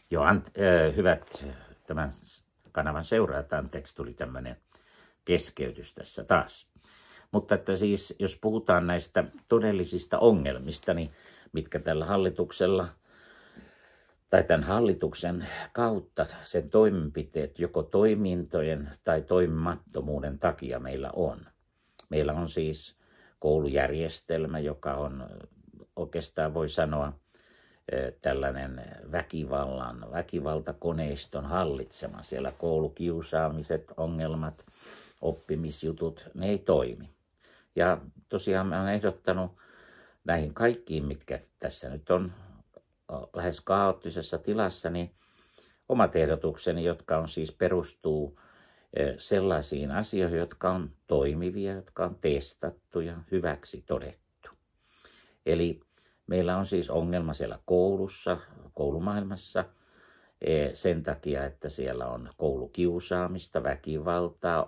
Joo, hyvät tämän kanavan seuraajat, anteeksi, tuli tämmöinen keskeytys tässä taas. Mutta että siis, jos puhutaan näistä todellisista ongelmista, niin mitkä tällä hallituksella tai tämän hallituksen kautta sen toimenpiteet joko toimintojen tai toimimattomuuden takia meillä on. Meillä on siis koulujärjestelmä, joka on oikeastaan voi sanoa tällainen väkivaltakoneiston hallitsema. Siellä koulukiusaamiset, ongelmat, oppimisjutut, ne ei toimi. Ja tosiaan mä olen ehdottanut näihin kaikkiin, mitkä tässä nyt on lähes kaoottisessa tilassa, niin omat ehdotukseni, jotka on siis perustuu sellaisiin asioihin, jotka on toimivia, jotka on testattu ja hyväksi todettu. Eli meillä on siis ongelma siellä koulussa, koulumaailmassa sen takia, että siellä on koulukiusaamista, väkivaltaa,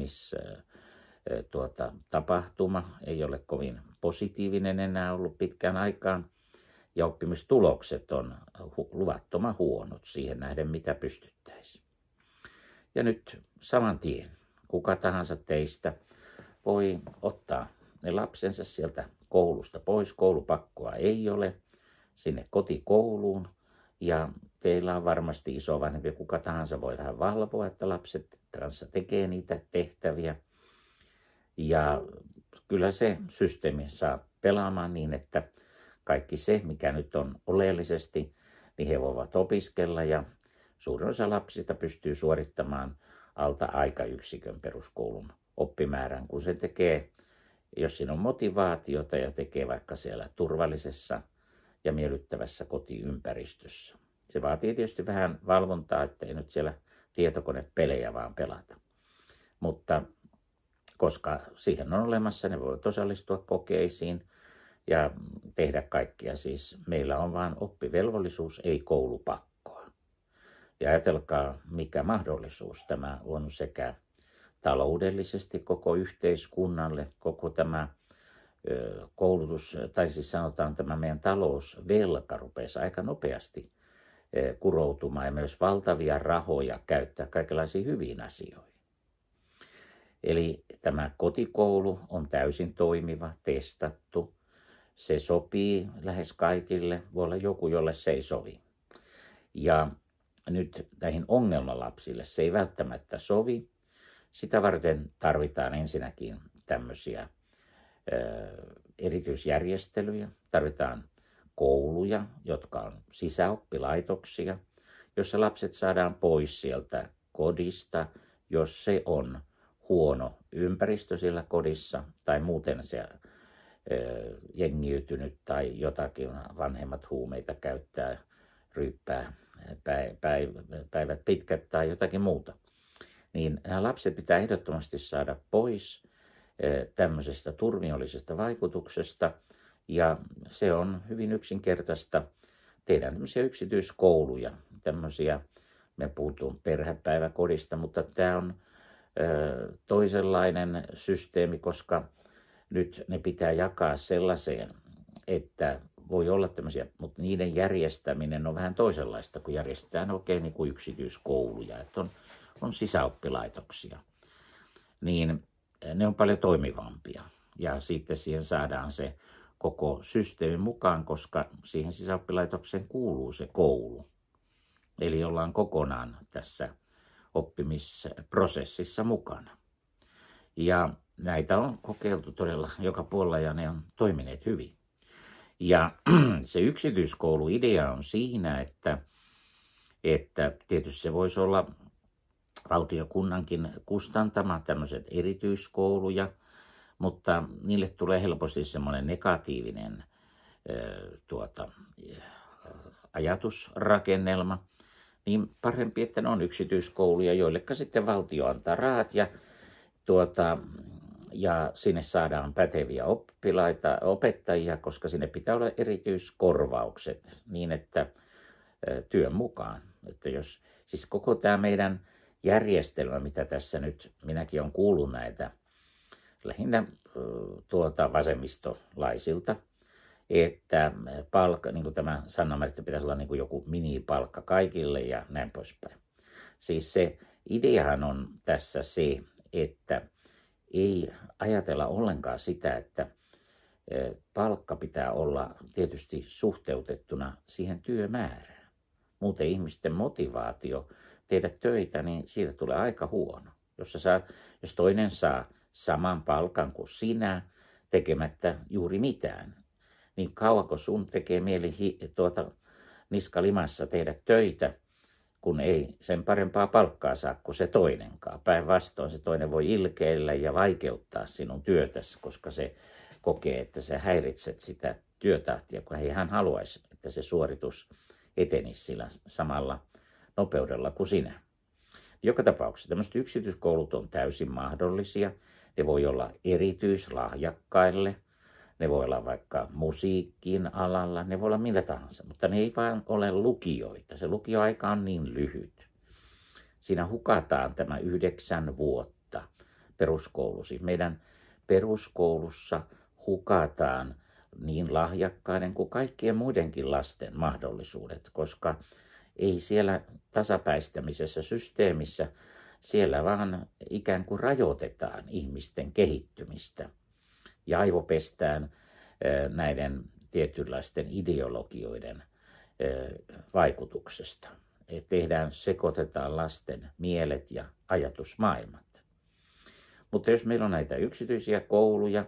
tapahtuma ei ole kovin positiivinen enää ollut pitkään aikaan. Ja oppimistulokset on luvattoman huonot siihen nähden, mitä pystyttäisiin. Ja nyt saman tien kuka tahansa teistä voi ottaa ne lapsensa sieltä koulusta pois. Koulupakkoa ei ole sinne kotikouluun. Ja teillä on varmasti isovanhempi, kuka tahansa voi vähän valvoa, että lapset kanssa tekee niitä tehtäviä. Ja kyllä se systeemi saa pelaamaan niin, että kaikki se, mikä nyt on oleellisesti, niin he voivat opiskella ja suurin osa lapsista pystyy suorittamaan alta aikayksikön peruskoulun oppimäärän, kun se tekee, jos siinä on motivaatiota ja tekee vaikka siellä turvallisessa ja miellyttävässä kotiympäristössä. Se vaatii tietysti vähän valvontaa, ettei nyt siellä tietokonepelejä vaan pelata. Mutta koska siihen on olemassa, ne voivat osallistua kokeisiin ja tehdä kaikkia. Siis meillä on vain oppivelvollisuus, ei koulupakkoa. Ja ajatelkaa, mikä mahdollisuus tämä on sekä taloudellisesti koko yhteiskunnalle, koko tämä koulutus, tai siis sanotaan tämä meidän talousvelka rupesi aika nopeasti kuroutumaan ja myös valtavia rahoja käyttää kaikenlaisiin hyviin asioihin. Eli tämä kotikoulu on täysin toimiva, testattu. Se sopii lähes kaikille, voi olla joku, jolle se ei sovi. Ja nyt näihin ongelmalapsille se ei välttämättä sovi. Sitä varten tarvitaan ensinnäkin tämmöisiä erityisjärjestelyjä. Tarvitaan kouluja, jotka on sisäoppilaitoksia, jossa lapset saadaan pois sieltä kodista, jos se on huono ympäristö siellä kodissa tai muuten se jengiytynyt tai jotakin, vanhemmat huumeita käyttää, ryyppää päivät pitkät tai jotakin muuta. Niin nämä lapset pitää ehdottomasti saada pois tämmöisestä turmiollisesta vaikutuksesta ja se on hyvin yksinkertaista. Tehdään tämmöisiä yksityiskouluja, tämmöisiä, me puhutaan perhepäiväkodista, mutta tämä on toisenlainen systeemi, koska nyt ne pitää jakaa sellaiseen, että voi olla tämmöisiä, mutta niiden järjestäminen on vähän toisenlaista, kun järjestetään oikein niin kuin yksityiskouluja, että on sisäoppilaitoksia. Niin ne on paljon toimivampia ja sitten siihen saadaan se koko systeemi mukaan, koska siihen sisäoppilaitokseen kuuluu se koulu. Eli ollaan kokonaan tässä oppimisprosessissa mukana. Ja näitä on kokeiltu todella joka puolella ja ne on toimineet hyvin. Ja se yksityiskouluidea on siinä, että tietysti se voisi olla valtiokunnankin kustantama tämmöiset erityiskouluja, mutta niille tulee helposti semmoinen negatiivinen ajatusrakennelma. Niin parempi, että ne on yksityiskouluja, joilleka sitten valtio antaa rahat ja sinne saadaan päteviä opettajia, koska sinne pitää olla erityiskorvaukset niin, että työn mukaan. Että jos, siis koko tämä meidän järjestelmä, mitä tässä nyt minäkin olen kuullut näitä lähinnä vasemmistolaisilta, että palkka, niin kuin tämä Sanna Märtti, pitäisi olla niin kuin joku minipalkka kaikille ja näin poispäin. Siis se ideahan on tässä se, että ei ajatella ollenkaan sitä, että palkka pitää olla tietysti suhteutettuna siihen työmäärään. Muuten ihmisten motivaatio tehdä töitä, niin siitä tulee aika huono. Jos toinen saa saman palkan kuin sinä tekemättä juuri mitään, niin kauanko sun tekee mieli niskalimassa tehdä töitä, kun ei sen parempaa palkkaa saa kuin se toinenkaan. Päinvastoin se toinen voi ilkeillä ja vaikeuttaa sinun työtäsi, koska se kokee, että sä häiritset sitä työtahtia, kun ei hän haluaisi, että se suoritus etenisi sillä samalla nopeudella kuin sinä. Joka tapauksessa tämmöiset yksityiskoulut on täysin mahdollisia. Ne voi olla erityislahjakkaille, ne voi olla vaikka musiikin alalla, ne voi olla millä tahansa, mutta ne ei vaan ole lukioita. Se lukioaika on niin lyhyt. Siinä hukataan tämä 9 vuotta peruskoulu. Siis meidän peruskoulussa hukataan niin lahjakkaiden kuin kaikkien muidenkin lasten mahdollisuudet, koska ei siellä tasapäistämisessä systeemissä, siellä vaan ikään kuin rajoitetaan ihmisten kehittymistä ja aivopestään näiden tietynlaisten ideologioiden vaikutuksesta. Sekoitetaan lasten mielet ja ajatusmaailmat. Mutta jos meillä on näitä yksityisiä kouluja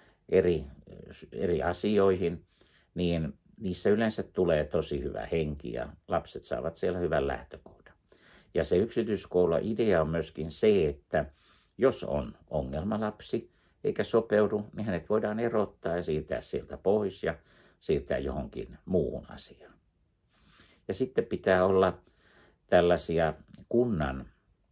eri asioihin, niin niissä yleensä tulee tosi hyvä henki ja lapset saavat siellä hyvän lähtökohdan. Ja se yksityiskoulun idea on myöskin se, että jos on ongelmalapsi eikä sopeudu, niin hänet voidaan erottaa ja siirtää sieltä pois ja siirtää johonkin muuhun asiaan. Ja sitten pitää olla tällaisia kunnan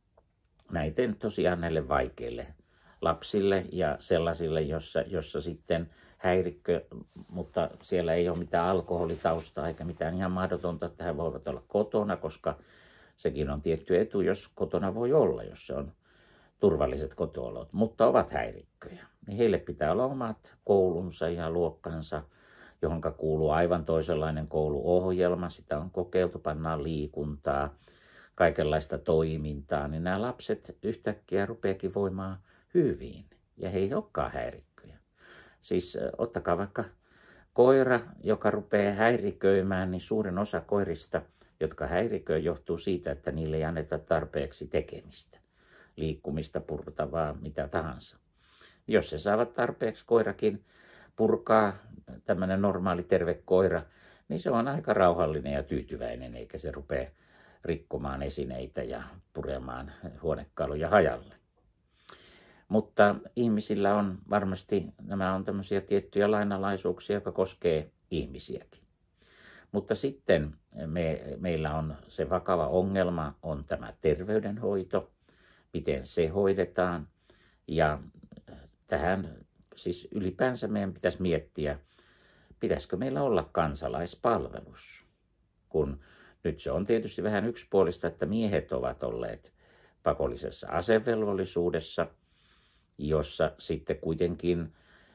tosiaan näille vaikeille lapsille ja sellaisille, jossa sitten häirikkö, mutta siellä ei ole mitään alkoholitaustaa eikä mitään ihan mahdotonta, että he voivat olla kotona, koska sekin on tietty etu, jos kotona voi olla, jos se on turvalliset kotoolot, mutta ovat häirikköjä. Niin heille pitää olla omat koulunsa ja luokkansa, johonka kuuluu aivan toisenlainen kouluohjelma. Sitä on kokeiltu, pannaan liikuntaa, kaikenlaista toimintaa, niin nämä lapset yhtäkkiä rupeakin voimaan hyvin ja he ei olekaan häirikköjä. Siis ottakaa vaikka koira, joka rupeaa häiriköimään, niin suurin osa koirista, jotka häiriköi, johtuu siitä, että niille ei anneta tarpeeksi tekemistä, liikkumista, purtavaa, mitä tahansa. Jos se saavat tarpeeksi koirakin purkaa, tämmöinen normaali terve koira, niin se on aika rauhallinen ja tyytyväinen, eikä se rupea rikkomaan esineitä ja puremaan huonekaluja hajalle. Mutta ihmisillä on varmasti, nämä on tämmöisiä tiettyjä lainalaisuuksia, jotka koskee ihmisiäkin. Mutta sitten meillä on se vakava ongelma, on tämä terveydenhoito, miten se hoidetaan. Ja tähän siis ylipäänsä meidän pitäisi miettiä, pitäisikö meillä olla kansalaispalvelus. Kun nyt se on tietysti vähän yksipuolista, että miehet ovat olleet pakollisessa asevelvollisuudessa, jossa sitten kuitenkin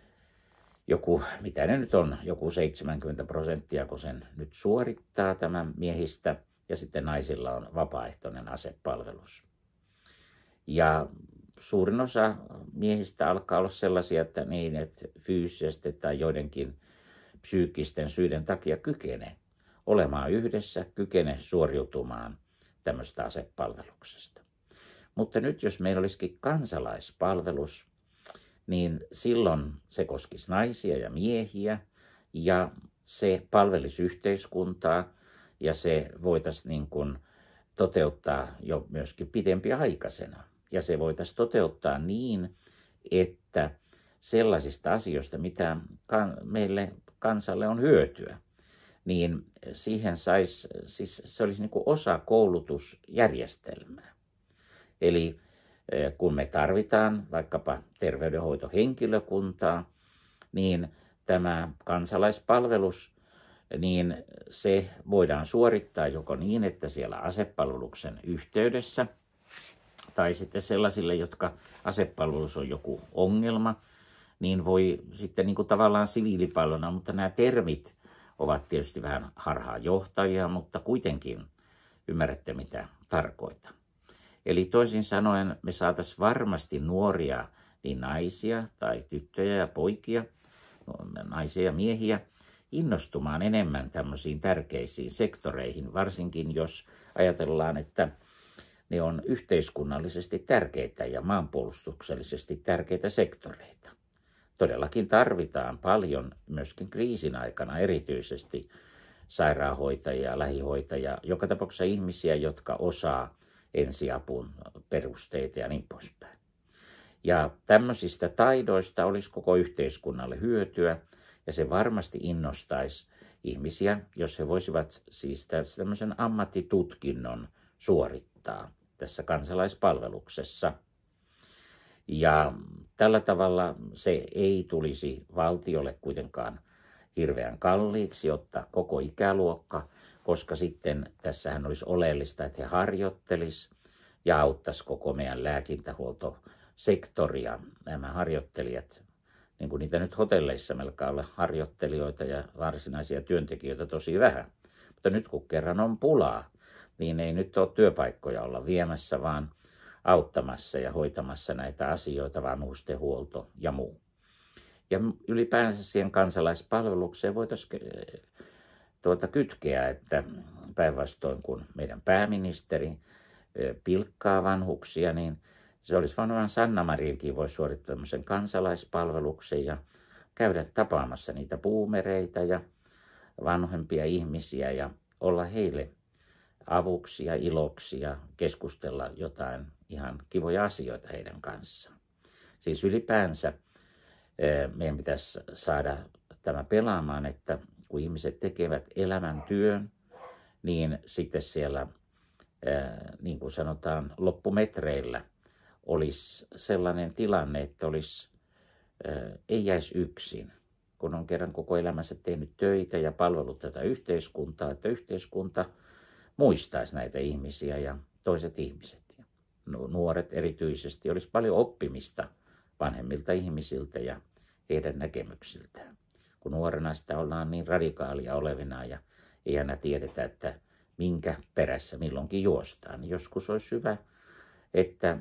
mitä ne nyt on, joku 70%, kun sen nyt suorittaa tämän miehistä, ja sitten naisilla on vapaaehtoinen asepalvelus. Ja suurin osa miehistä alkaa olla sellaisia, että niin, että fyysisesti tai joidenkin psyykkisten syiden takia kykene olemaan yhdessä, kykene suoriutumaan tämmöistä asepalveluksesta. Mutta nyt jos meillä olisikin kansalaispalvelus, niin silloin se koskisi naisia ja miehiä ja se palvelisi yhteiskuntaa ja se voitaisiin niin kuin toteuttaa jo myöskin pidempiaikaisena. Ja se voitaisiin toteuttaa niin, että sellaisista asioista, mitä meille kansalle on hyötyä, niin siihen siis se olisi niin kuin osa koulutusjärjestelmää. Eli kun me tarvitaan vaikkapa terveydenhoitohenkilökuntaa, niin tämä kansalaispalvelus, niin se voidaan suorittaa joko niin, että siellä asepalveluksen yhteydessä, tai sitten sellaisille, jotka asepalvelus on joku ongelma, niin voi sitten niin kuin tavallaan siviilipalveluna, mutta nämä termit ovat tietysti vähän harhaanjohtavia, mutta kuitenkin ymmärrätte mitä tarkoitan. Eli toisin sanoen me saataisiin varmasti nuoria, niin naisia tai tyttöjä ja poikia, naisia ja miehiä, innostumaan enemmän tämmöisiin tärkeisiin sektoreihin, varsinkin jos ajatellaan, että ne on yhteiskunnallisesti tärkeitä ja maanpuolustuksellisesti tärkeitä sektoreita. Todellakin tarvitaan paljon myöskin kriisin aikana erityisesti sairaanhoitajia, lähihoitajia, joka tapauksessa ihmisiä, jotka osaa ensiapun perusteita ja niin poispäin. Ja tämmöisistä taidoista olisi koko yhteiskunnalle hyötyä ja se varmasti innostaisi ihmisiä, jos he voisivat siis tämmöisen ammattitutkinnon suorittaa tässä kansalaispalveluksessa. Ja tällä tavalla se ei tulisi valtiolle kuitenkaan hirveän kalliiksi ottaa koko ikäluokka, koska sitten tässähän olisi oleellista, että he harjoittelisivat ja auttaisi koko meidän lääkintähuoltosektoria. Nämä harjoittelijat, niin kuin niitä nyt hotelleissa melkein olla harjoittelijoita ja varsinaisia työntekijöitä tosi vähän. Mutta nyt kun kerran on pulaa, niin ei nyt ole työpaikkoja olla viemässä, vaan auttamassa ja hoitamassa näitä asioita, vanhustenhuolto ja muu. Ja ylipäänsä siihen kansalaispalvelukseen voitaisiin kytkeä, että päinvastoin kun meidän pääministeri pilkkaa vanhuksia, niin se olisi vaan Sanna Marinkin voi suorittaa tämmöisen kansalaispalveluksen ja käydä tapaamassa niitä boomereita ja vanhempia ihmisiä ja olla heille avuksi ja iloksi ja keskustella jotain ihan kivoja asioita heidän kanssaan. Siis ylipäänsä meidän pitäisi saada tämä pelaamaan, että kun ihmiset tekevät elämäntyön, niin sitten siellä, niin kuin sanotaan, loppumetreillä olisi sellainen tilanne, että ei jäisi yksin, kun on kerran koko elämänsä tehnyt töitä ja palvellut tätä yhteiskuntaa, että yhteiskunta muistaisi näitä ihmisiä ja toiset ihmiset. Nuoret erityisesti olisi paljon oppimista vanhemmilta ihmisiltä ja heidän näkemyksiltään. Kun nuorena sitä ollaan niin radikaalia olevina ja ei aina tiedetä, että minkä perässä milloinkin juostaan, niin joskus olisi hyvä, että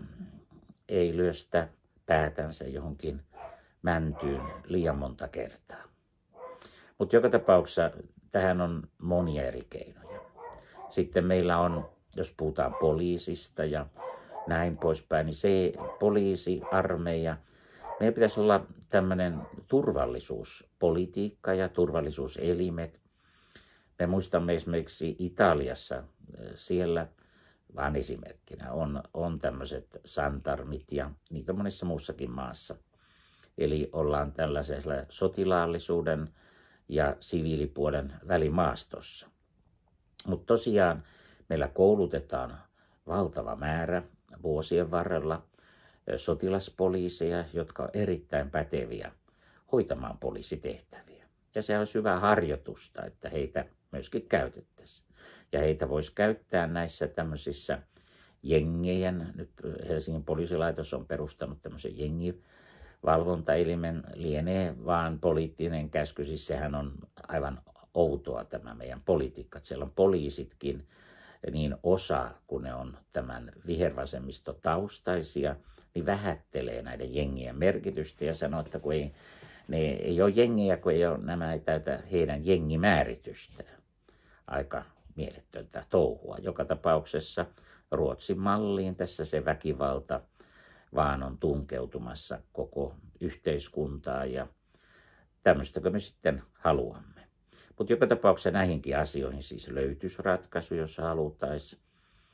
ei lyö sitä päätänsä johonkin mäntyyn liian monta kertaa. Mutta joka tapauksessa tähän on monia eri keinoja. Sitten meillä on, jos puhutaan poliisista ja näin poispäin, niin se poliisi, armeija, meidän pitäisi olla tämmöinen turvallisuuspolitiikka ja turvallisuuselimet. Me muistamme esimerkiksi Italiassa, siellä vaan esimerkkinä on tämmöiset santarmit ja niitä monessa muussakin maassa. Eli ollaan tällaisella sotilaallisuuden ja siviilipuolen välimaastossa. Mutta tosiaan meillä koulutetaan valtava määrä vuosien varrella sotilaspoliiseja, jotka ovat erittäin päteviä hoitamaan poliisitehtäviä. Ja se olisi hyvää harjoitusta, että heitä myöskin käytettäisiin. Ja heitä voisi käyttää näissä tämmöisissä jengien, nyt Helsingin poliisilaitos on perustanut tämmöisen jengivalvontaelimen, lienee vaan poliittinen käsky, siis sehän on aivan outoa tämä meidän politiikka. Siellä on poliisitkin, niin osa, kun ne on tämän vihervasemmistotaustaisia, niin vähättelee näiden jengien merkitystä ja sanoo, että kun ne ei ole jengejä, kun nämä ei täytä heidän jengimääritystään. Aika mielettöntä touhua. Joka tapauksessa Ruotsin malliin tässä se väkivalta vaan on tunkeutumassa koko yhteiskuntaa ja tämmöistäkö me sitten haluamme. Mutta joka tapauksessa näihinkin asioihin siis löytyisi ratkaisu, jos halutaisiin.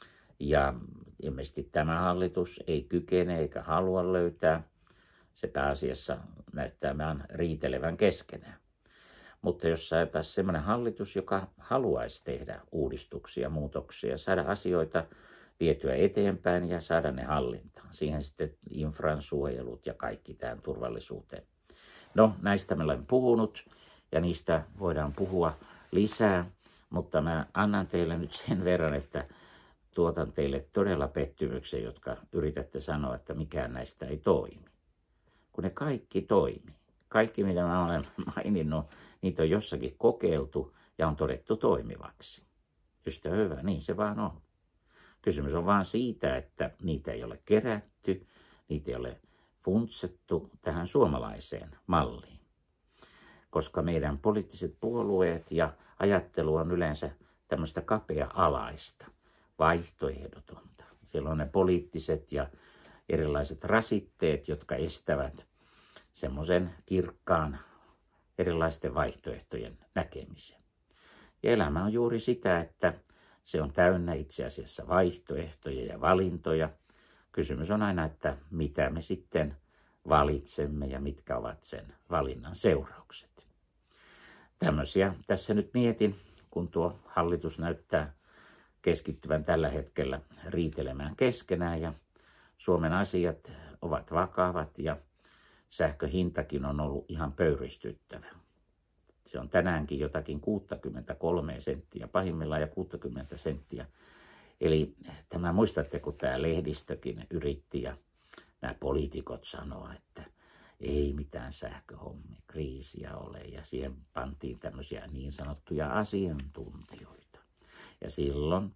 Ja ilmeisesti tämä hallitus ei kykene eikä halua löytää. Se pääasiassa näyttää vaan riitelevän keskenään. Mutta jos saataisiin sellainen hallitus, joka haluaisi tehdä uudistuksia, muutoksia, saada asioita vietyä eteenpäin ja saada ne hallintaan. Siihen sitten infran suojelut ja kaikki tähän turvallisuuteen. No, näistä me olen puhunut ja niistä voidaan puhua lisää, mutta mä annan teille nyt sen verran, että tuotan teille todella pettymyksen, jotka yritätte sanoa, että mikään näistä ei toimi. kun ne kaikki toimii. Kaikki, mitä mä olen maininnut, niitä on jossakin kokeiltu ja on todettu toimivaksi. Ystä hyvä, niin se vaan on. Kysymys on vaan siitä, että niitä ei ole kerätty, niitä ei ole funtsettu tähän suomalaiseen malliin. Koska meidän poliittiset puolueet ja ajattelu on yleensä tämmöistä kapea-alaista, vaihtoehdotonta. Siellä on ne poliittiset ja erilaiset rasitteet, jotka estävät semmoisen kirkkaan erilaisten vaihtoehtojen näkemisen. Ja elämä on juuri sitä, että se on täynnä itse asiassa vaihtoehtoja ja valintoja. Kysymys on aina, että mitä me sitten valitsemme ja mitkä ovat sen valinnan seuraukset. Tämmöisiä tässä nyt mietin, kun tuo hallitus näyttää keskittyvän tällä hetkellä riitelemään keskenään ja Suomen asiat ovat vakavat ja sähköhintakin on ollut ihan pöyristyttävä. Se on tänäänkin jotakin 63 senttiä pahimmillaan ja 60 senttiä. Eli tämä muistatte, kun tämä lehdistökin yritti ja nämä poliitikot sanoa, että ei mitään sähköhommia, kriisiä ole. Ja siihen pantiin tämmöisiä niin sanottuja asiantuntijoita. Ja silloin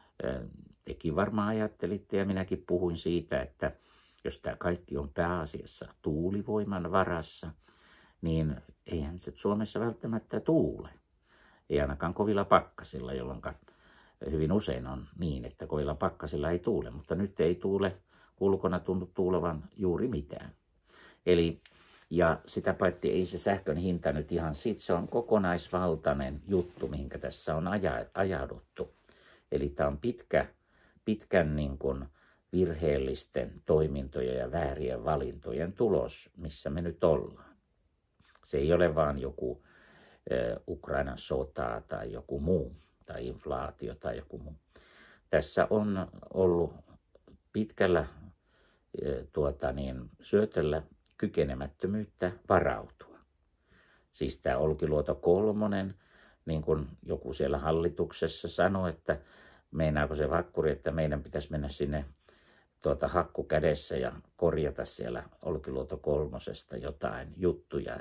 tekin varmaan ajattelitte ja minäkin puhuin siitä, että jos tämä kaikki on pääasiassa tuulivoiman varassa, niin eihän se Suomessa välttämättä tuule. Ei ainakaan kovilla pakkasilla, jolloin hyvin usein on niin, että kovilla pakkasilla ei tuule. Mutta nyt ei tuule, ulkona tunnu tuulevan juuri mitään. Eli, ja sitä paitsi ei se sähkön hinta nyt ihan se on kokonaisvaltainen juttu, mihinkä tässä on ajauduttu. Eli tämä on pitkän niin kuin virheellisten toimintojen ja väärien valintojen tulos, missä me nyt ollaan. Se ei ole vaan joku Ukrainan sota tai joku muu, tai inflaatio tai joku muu. Tässä on ollut pitkällä syötöllä kykenemättömyyttä varautua. Siis tämä Olkiluoto 3, niin kuin joku siellä hallituksessa sanoi, että meinaako se vakkuri, että meidän pitäisi mennä sinne hakku kädessä ja korjata siellä Olkiluoto 3 jotain juttuja,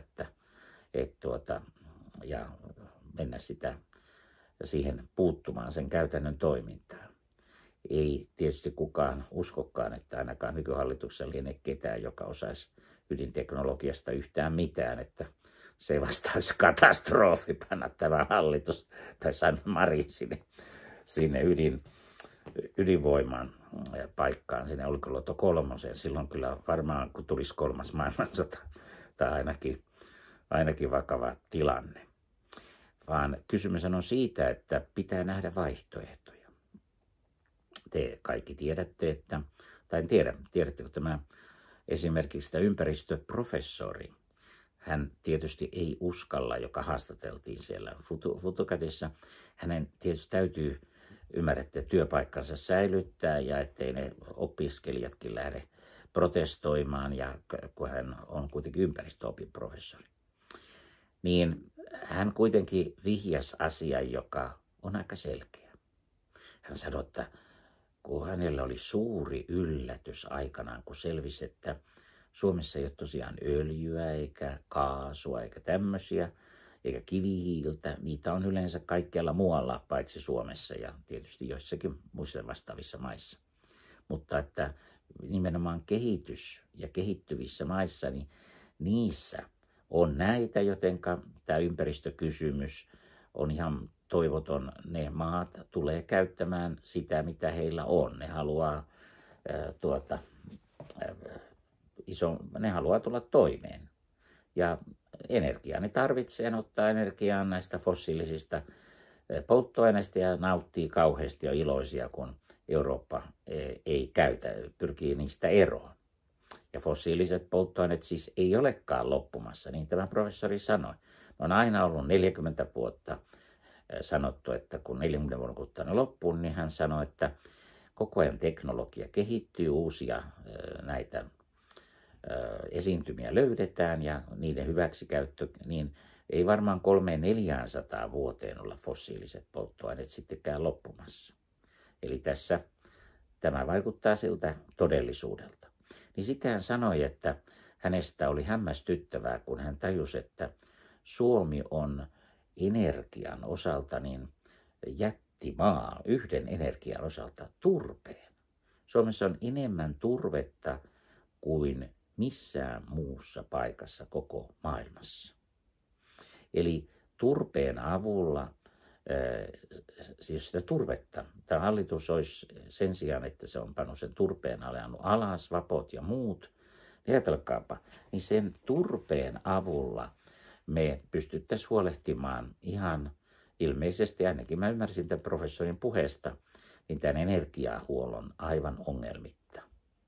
ja mennä siihen puuttumaan sen käytännön toimintaan. Ei tietysti kukaan uskokaan, että ainakaan nykyhallituksessa liene ketään, joka osaisi ydinteknologiasta yhtään mitään, että se vasta olisi katastrofi panna tämä hallitus tai Sanna Marin sinne ydinvoiman paikkaan, sinne Olkiluoto 3. Silloin kyllä varmaan, kun tulisi 3. maailmansota, tai ainakin vakava tilanne. Vaan kysymys on siitä, että pitää nähdä vaihtoehtoja. Te kaikki tiedätte, tai en tiedä, tiedättekö tämä esimerkiksi tämä ympäristöprofessori. Hän tietysti ei uskalla, joka haastateltiin siellä Futucatissa. Hänen tietysti täytyy ymmärtää työpaikkansa säilyttää ja ettei ne opiskelijatkin lähde protestoimaan, ja kun hän on kuitenkin ympäristöopiprofessori. Niin hän kuitenkin vihjasi asian, joka on aika selkeä. Hän sanoi, että kun hänellä oli suuri yllätys aikanaan, kun selvisi, että Suomessa ei ole tosiaan öljyä eikä kaasua eikä tämmöisiä, eikä kivihiiltä. Niitä on yleensä kaikkialla muualla, paitsi Suomessa ja tietysti joissakin muissa vastaavissa maissa. Mutta että nimenomaan kehitys- ja kehittyvissä maissa, niin niissä on näitä, jotenka tämä ympäristökysymys on ihan toivoton. Ne maat tulee käyttämään sitä, mitä heillä on. Ne haluaa ne haluaa tulla toimeen. Ja energiaa ne tarvitsee, ne ottaa energiaa näistä fossiilisista polttoaineista ja nauttii kauheasti ja iloisia, kun Eurooppa ei käytä, pyrkii niistä eroon. Ja fossiiliset polttoaineet siis ei olekaan loppumassa, niin tämä professori sanoi. On aina ollut 40 vuotta sanottu, että kun 40 vuoden kuluttua ne loppuun, niin hän sanoi, että koko ajan teknologia kehittyy, uusia näitä esiintymiä löydetään ja niiden hyväksikäyttö, niin ei varmaan 300-400 vuoteen olla fossiiliset polttoaineet sittenkään loppumassa. Eli tämä vaikuttaa siltä todellisuudelta. Niin sitten hän sanoi, että hänestä oli hämmästyttävää, kun hän tajusi, että Suomi on energian osalta niin jättimaa, yhden energian osalta turpeen. Suomessa on enemmän turvetta kuin missään muussa paikassa koko maailmassa. Eli turpeen avulla, siis sitä turvetta, tämä hallitus olisi sen sijaan, että se on pannut sen turpeen ajanut alas, vapot ja muut, niin ajatelkaapa, niin sen turpeen avulla me pystyttäisiin huolehtimaan ihan ilmeisesti, ainakin mä ymmärsin tämän professorin puheesta, niin tämän energiahuollon aivan ongelmitta.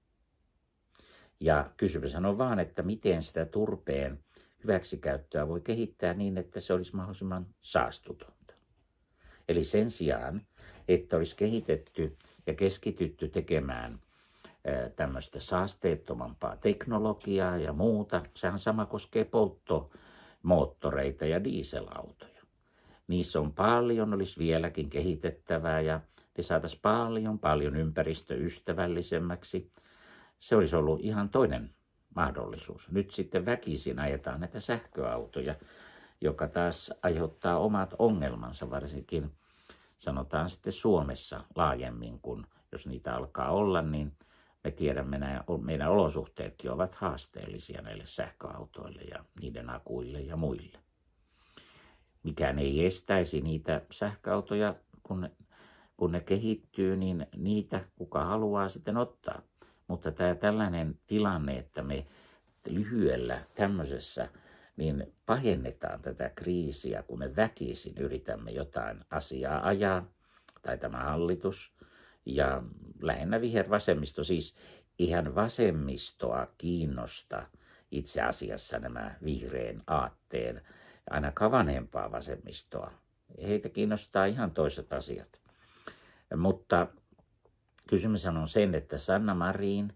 Ja kysymys on vaan, että miten sitä turpeen hyväksikäyttöä voi kehittää niin, että se olisi mahdollisimman saastutonta. Eli sen sijaan, että olisi kehitetty ja keskitytty tekemään tämmöistä saasteettomampaa teknologiaa ja muuta, sehän sama koskee polttomoottoreita ja dieselautoja. Niissä on paljon, olisi vieläkin kehitettävää ja ne saataisiin paljon ympäristöystävällisemmäksi. Se olisi ollut ihan toinen mahdollisuus. Nyt sitten väkisin ajetaan näitä sähköautoja, joka taas aiheuttaa omat ongelmansa, varsinkin sanotaan sitten Suomessa laajemmin, kun jos niitä alkaa olla, niin me tiedämme, että meidän olosuhteetkin ovat haasteellisia näille sähköautoille ja niiden akuille ja muille. Mikään ei estäisi niitä sähköautoja, kun ne kehittyy, niin niitä kuka haluaa sitten ottaa. Mutta tämä tällainen tilanne, että me lyhyellä tämmöisessä niin pahennetaan tätä kriisiä, kun me väkisin yritämme jotain asiaa ajaa, tai tämä hallitus, ja lähinnä vihervasemmisto, siis ihan vasemmistoa kiinnosta itse asiassa nämä vihreän aatteen, ainakaan vanhempaa vasemmistoa. Heitä kiinnostaa ihan toiset asiat. Mutta kysymys on sen, että Sanna Marin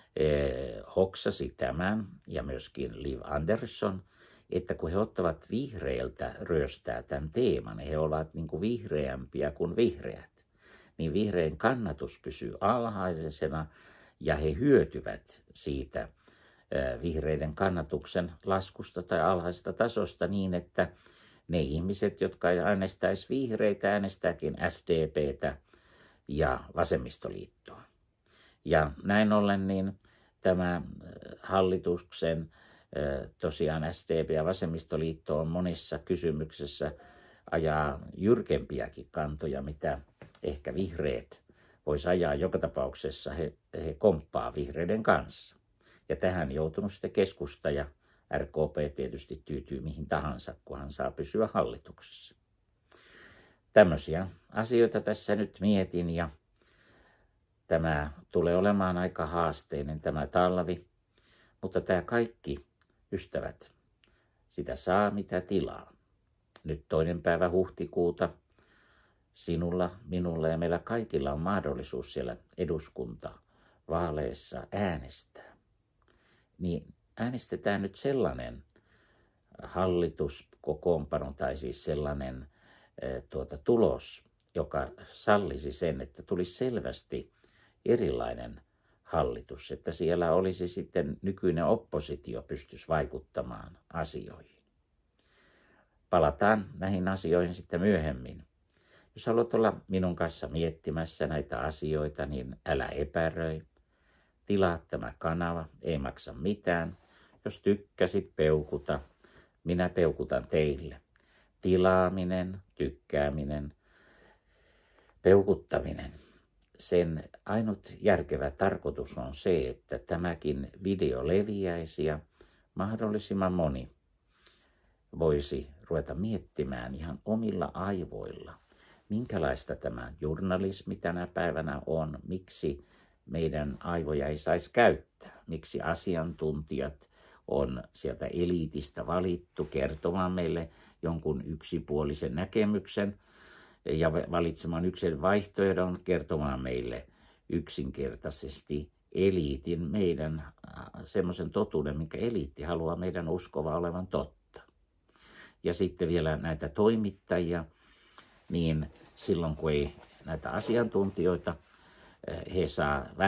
hoksasi tämän ja myöskin Liv Andersson, että kun he ottavat vihreiltä ryöstää tämän teeman, he ovat niin kuin vihreämpiä kuin vihreät, niin vihreän kannatus pysyy alhaisena ja he hyötyvät siitä vihreiden kannatuksen laskusta tai alhaisesta tasosta niin, että ne ihmiset, jotka äänestäisi vihreitä, äänestääkin SDPtä ja vasemmistoliittoa. Ja näin ollen niin tämä hallituksen tosiaan SDP ja vasemmistoliitto on monissa kysymyksissä ajaa jyrkempiäkin kantoja, mitä ehkä vihreät voisi ajaa. Joka tapauksessa he komppaa vihreiden kanssa. Ja tähän joutunut sitten keskusta ja RKP tietysti tyytyy mihin tahansa, kunhan saa pysyä hallituksessa. Tämmöisiä asioita tässä nyt mietin ja tämä tulee olemaan aika haasteinen tämä talvi, mutta tämä kaikki, ystävät, sitä saa mitä tilaa. Nyt 2. päivä huhtikuuta sinulla, minulla ja meillä kaikilla on mahdollisuus siellä eduskuntavaaleissa äänestää. Niin äänestetään nyt sellainen hallituskokoonpano tai siis sellainen tulos, joka sallisi sen, että tulisi selvästi erilainen hallitus, että siellä olisi sitten nykyinen oppositio pystyisi vaikuttamaan asioihin. Palataan näihin asioihin sitten myöhemmin. Jos haluat olla minun kanssa miettimässä näitä asioita, niin älä epäröi. Tilaa tämä kanava, ei maksa mitään. Jos tykkäsit, peukuta. Minä peukutan teille. Tilaaminen, tykkääminen, peukuttaminen. Sen ainut järkevä tarkoitus on se, että tämäkin video leviäisi ja mahdollisimman moni voisi ruveta miettimään ihan omilla aivoilla, minkälaista tämä journalismi tänä päivänä on, miksi meidän aivoja ei saisi käyttää, miksi asiantuntijat on sieltä eliitistä valittu kertomaan meille jonkun yksipuolisen näkemyksen ja valitsemaan yksin vaihtoehdon kertomaan meille yksinkertaisesti eliitin meidän semmoisen totuuden, minkä eliitti haluaa meidän uskova olevan totta. Ja sitten vielä näitä toimittajia, niin silloin kun ei näitä asiantuntijoita, he saa